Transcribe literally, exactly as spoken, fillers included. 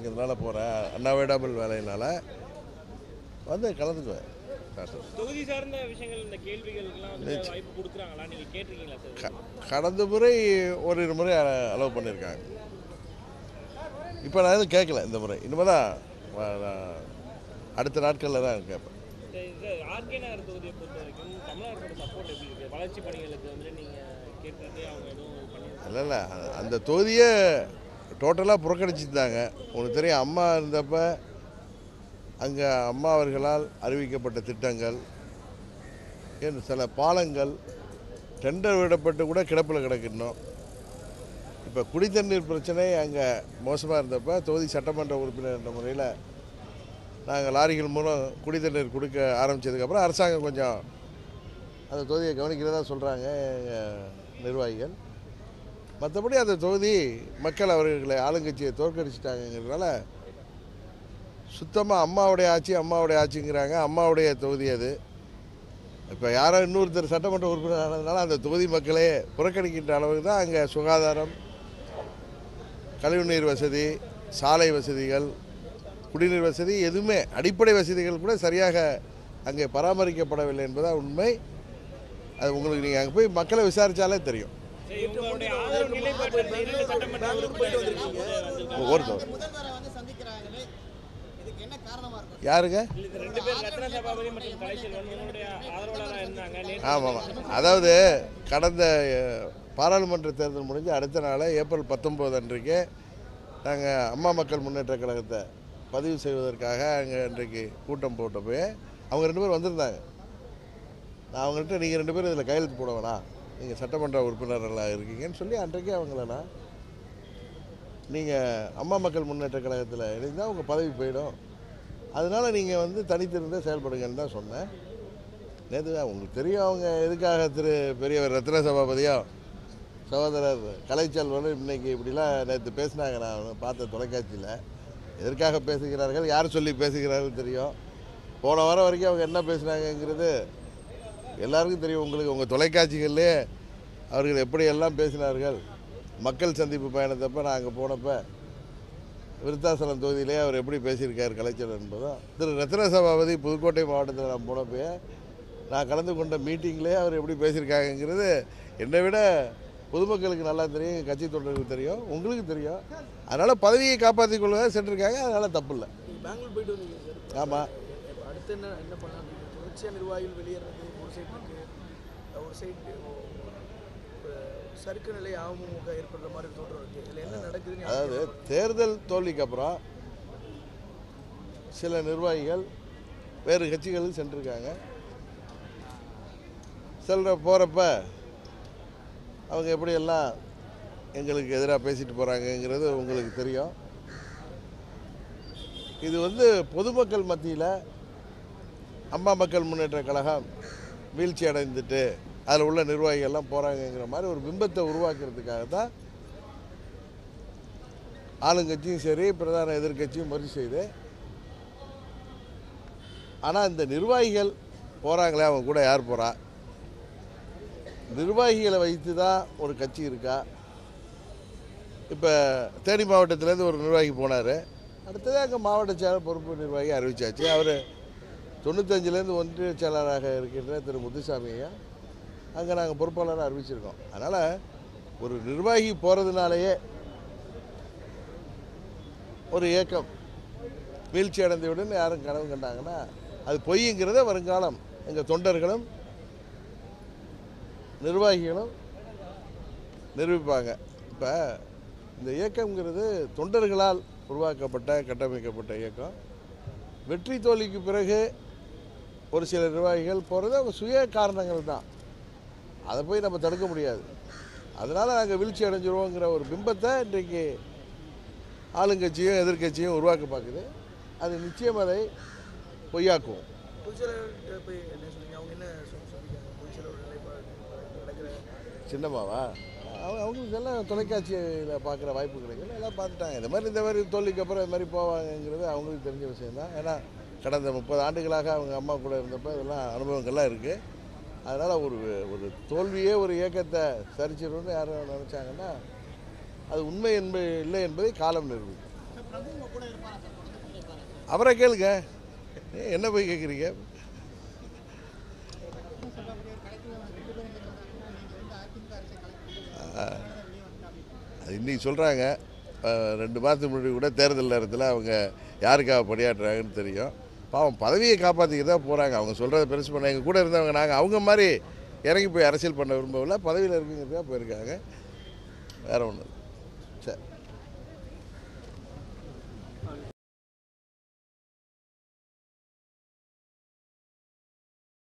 அப்படிங்கிறதுனால போகிறேன். அன்அவாய்டபிள் வேலையினால வந்து கலந்துக்குவேன். தொகுதி சார்ந்த விஷயங்கள் இந்த கேள்விகளுக்கெல்லாம் வந்து வாய்ப்பு கொடுக்குறாங்களா? நீங்கள் கேட்டிருக்கீங்களா சார்? கடந்த முறை ஓரிரு முறை அலோவ் பண்ணியிருக்காங்க. இப்போ நான் எதுவும் கேட்கல இந்த முறை. இனிமேல் தான் அடுத்த நாட்களில் தான் கேட்பேன். ஆர்கே நகர் தொகுதியை பொறுத்த வரைக்கும் தமிழ்நாட்டோட சப்போர்ட் எப்படி இருக்குது? வளர்ச்சி பணிகளுக்கு வந்து நீங்கள் கேட்டுட்டு அவங்க எதுவும் பண்ணி இல்லை இல்லை அந்த தொகுதியை டோட்டலாக புறக்கணிச்சுட்டாங்க. உங்களுக்கு தெரியும், அம்மா இருந்தப்போ அங்கே அம்மா அவர்களால் அறிவிக்கப்பட்ட திட்டங்கள், சில பாலங்கள் டெண்டர் விடப்பட்டு கூட கிடப்பில் கிடக்கணும். இப்போ குடித்தண்ணீர் பிரச்சனை அங்கே மோசமாக இருந்தப்போ தொகுதி சட்டமன்ற உறுப்பினர் என்ற முறையில் நாங்கள் லாரிகள் மூலம் குடித்தண்ணீர் கொடுக்க ஆரம்பித்ததுக்கப்புறம் அரசாங்கம் கொஞ்சம் அந்த தொகுதியை கவனிக்கிறதா சொல்கிறாங்க எங்கள் நிர்வாகிகள். மற்றபடி அந்த தொகுதி மக்கள் அவர்களை ஆளுங்கட்சியை தோற்கடிச்சிட்டாங்கிறதுனால சுத்தமாக அம்மாவுடைய ஆட்சி அம்மாவுடைய ஆட்சிங்கிறாங்க. அம்மாவுடைய தொகுதி அது. இப்போ யாரோ இன்னொருத்தர் சட்டமன்ற உறுப்பினர் ஆனதுனால அந்த தொகுதி மக்களே புறக்கணிக்கின்ற அளவுக்கு தான் அங்கே சுகாதாரம், கழிவுநீர் வசதி, சாலை வசதிகள், குடிநீர் வசதி, எதுவுமே அடிப்படை வசதிகள் கூட சரியாக அங்கே பராமரிக்கப்படவில்லை என்பதாக உண்மை. அது உங்களுக்கு நீங்கள் அங்கே போய் மக்களை விசாரித்தாலே தெரியும். ஒருத்தர் யாருங்க? ஆமாம், அதாவது கடந்த பாராளுமன்ற தேர்தல் முடிஞ்சு அடுத்த நாள் ஏப்ரல் பத்தொம்போது அன்றைக்கு நாங்கள் அம்மா மக்கள் முன்னேற்ற கழகத்தை பதிவு செய்வதற்காக அங்கே இன்றைக்கு கூட்டம் போட்ட போய் அவங்க ரெண்டு பேரும் வந்திருந்தாங்க. நான் அவங்கள்ட்ட நீங்கள் ரெண்டு பேரும் இதில் கையெழுத்து போட வேணாம், நீங்கள் சட்டமன்ற உறுப்பினர்களாக இருக்கீங்கன்னு சொல்லி அன்றைக்கே அவங்கள நீங்கள் அம்மா மக்கள் முன்னேற்ற கழகத்தில் இணைந்தால் உங்கள் பதவி போயிடும், அதனால் நீங்கள் வந்து தனித்திருந்த செயல்படுங்கன்னு தான் சொன்னேன். நேற்று தான் உங்களுக்கு தெரியும் அவங்க எதுக்காக திரு பெரியவர் ரத்ன சபாபதியோ சகோதரர் கலைச்செல்வனும் இன்றைக்கி இப்படிலாம் நேற்று பேசினாங்க. நான் பார்த்த தொலைக்காட்சியில் எதற்காக பேசுகிறார்கள், யார் சொல்லி பேசுகிறார்கள் தெரியும். போன வாரம் வரைக்கும் அவங்க என்ன பேசினாங்கங்கிறது எல்லாருக்கும் தெரியும். உங்களுக்கு உங்கள் தொலைக்காட்சிகள்லே அவர்கள் எப்படியெல்லாம் பேசினார்கள். மக்கள் சந்திப்பு பயணத்தப்போ நான் அங்கே போனப்போ விருத்தாசலம் தொகுதியிலே அவர் எப்படி பேசியிருக்கார் கலைச்சல் என்பதும், திரு ரத்ன சபாபதி புதுக்கோட்டை மாவட்டத்தில் நான் போனப்போ நான் கலந்து கொண்ட மீட்டிங்லேயே அவர் எப்படி பேசியிருக்காங்கிறது என்னை விட பொதுமக்களுக்கு நல்லா தெரியும், கட்சி தொண்டர்களுக்கு தெரியும், உங்களுக்கு தெரியும். அதனால் பதவியை காப்பாற்றி கொள்வதாக சென்றிருக்காங்க. அதனால் தப்பு இல்லை. பெங்களூர் போயிட்டு வந்தீங்க சார். ஆமாம். அடுத்து என்ன என்ன பண்ணலாம்? தொடர்ச்சியாக நிர்வாகிகள் வெளியேறது ஒரு சைடு ஒரு சைடு சறுக்கு நிலை அமமுக ஏற்படுற மாதிரி தோற்றம் இருக்குது. இதில் என்ன நடக்குதுன்னு, அதாவது தேர்தல் தோல்விக்கு அப்புறம் சில நிர்வாகிகள் வேறு கட்சிகளுக்கு சென்றிருக்காங்க. செல்ற போகிறப்ப அவங்க எப்படியெல்லாம் எங்களுக்கு எதிராக பேசிட்டு போகிறாங்கங்கிறது உங்களுக்கு தெரியும். இது வந்து பொதுமக்கள் மத்தியில் அம்மா மக்கள் முன்னேற்ற கழகம் வீழ்ச்சி அடைந்துட்டு அதில் உள்ள நிர்வாகிகள்லாம் போகிறாங்கங்கிற மாதிரி ஒரு பிம்பத்தை உருவாக்குறதுக்காக தான் ஆளுங்கட்சியும் சரி பிரதான எதிர்கட்சியும் முயற்சி செய்து. ஆனால் இந்த நிர்வாகிகள் போகிறாங்களே, அவங்க கூட யார் போகிறா? நிர்வாகிகளை வைத்து தான் ஒரு கட்சி இருக்கா? இப்போ தேனி மாவட்டத்திலேருந்து ஒரு நிர்வாகி போனார். அடுத்தது அங்கே மாவட்ட செயலர் பொறுப்பு நிர்வாகி அறிவிச்சாச்சு. அவர் தொண்ணூத்தஞ்சிலேருந்து ஒன்றிய செயலராக இருக்கின்ற திரு முத்துசாமியை அங்கே நாங்கள் பொறுப்பாளராக அறிவிச்சிருக்கோம். அதனால் ஒரு நிர்வாகி போகிறதுனாலேயே ஒரு இயக்கம் வீழ்ச்சி அடைந்தவுடன் யாரும் கனவு கண்டாங்கன்னா அது பொய்ங்கிறத வருங்காலம் எங்கள் தொண்டர்களும் நிர்வாகிகளும் நிரூபிப்பாங்க. இப்போ இந்த இயக்கங்கிறது தொண்டர்களால் உருவாக்கப்பட்ட கட்டமைக்கப்பட்ட இயக்கம். வெற்றி தோல்விக்கு பிறகு ஒரு சில நிர்வாகிகள் போகிறது அவங்க சுய காரணங்கள் தான், அதை போய் நம்ம தடுக்க முடியாது. அதனால் நாங்கள் வீழ்ச்சி அடைஞ்சிருவோங்கிற ஒரு பிம்பத்தை இன்றைக்கு ஆளுங்கட்சியும் எதிர்கட்சியும் உருவாக்க பார்க்குது. அது நிச்சயம் அதை பொய்யாக்குவோம். சின்னம்மாவா அவங்க அவங்களுக்கு எல்லாம் தொலைக்காட்சியில் பார்க்குற வாய்ப்பு கிடைக்கல, எல்லாம் பார்த்துட்டாங்க. இந்த மாதிரி இந்த மாதிரி தோல்விக்கு அப்புறம் இது மாதிரி போவாங்கங்கிறது அவங்களுக்கு தெரிஞ்ச விஷயந்தான். ஏன்னா கடந்த முப்பது ஆண்டுகளாக அவங்க அம்மா கூட இருந்தப்போ இதெல்லாம் அனுபவங்கள்லாம் இருக்குது. அதனால் ஒரு ஒரு தோல்வியே ஒரு இயக்கத்தை சரிச்சிடணும்னு யாரும் நினச்சாங்கன்னா அது உண்மை என்பது இல்லை என்பதை காலம் நிரூபிக்கும். அவரை கேளுங்க, என்ன போய் கேட்குறீங்க? அது இன்றைக்கி சொல்கிறாங்க, ரெண்டு மாதத்துக்கு முன்னாடி கூட தேர்தல் நேரத்தில் அவங்க யாருக்காக பணியாற்றுறாங்கன்னு தெரியும். பாவம் பதவியை காப்பாற்றிக்க தான் போகிறாங்க. அவங்க சொல்கிறத பெருசு பண்ண எங்கள் கூட இருந்தவங்க நாங்கள் அவங்க மாதிரி இறங்கி போய் அரசியல் பண்ண விரும்பவில்லை, பதவியில் இருக்குங்கிறதுக்காக போயிருக்காங்க, வேறு ஒன்று.